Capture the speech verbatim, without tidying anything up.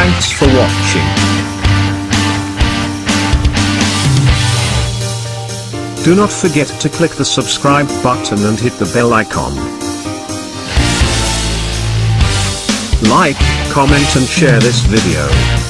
Thanks for watching. Do not forget to click the subscribe button and hit the bell icon. Like, comment and share this video.